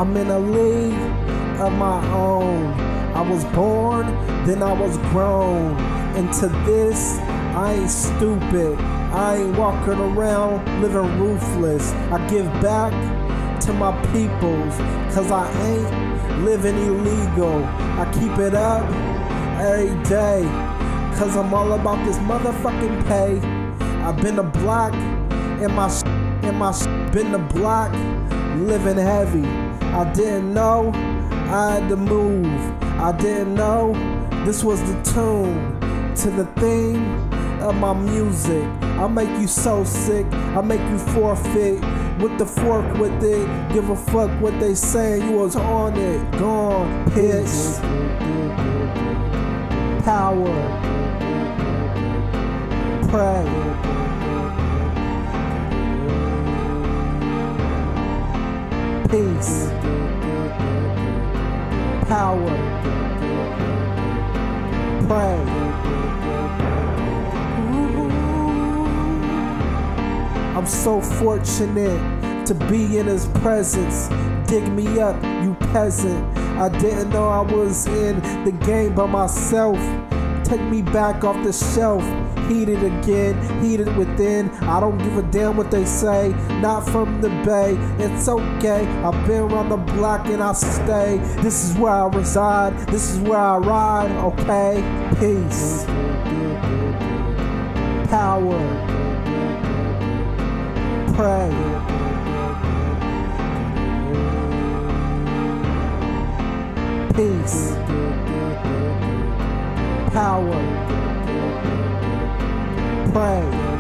I'm in a league of my own. I was born, then I was grown. Into this, I ain't stupid. I ain't walking around living ruthless. I give back to my peoples, cause I ain't living illegal. I keep it up every day, cause I'm all about this motherfucking pay. I've been the block in my been the block, living heavy. I didn't know I had to move. I didn't know this was the tune to the theme of my music. I make you so sick, I make you forfeit with the fork with it. Give a fuck what they say, you was on it. Gone, pitch, power, pray, peace, power, pray. I'm so fortunate to be in his presence. Dig me up, you peasant. I didn't know I was in the game by myself. Take me back off the shelf. Heated again, heated within. I don't give a damn what they say. Not from the bay, it's okay. I've been around the block and I stay. This is where I reside, this is where I ride, okay? Peace, power, pray, peace, power, pray.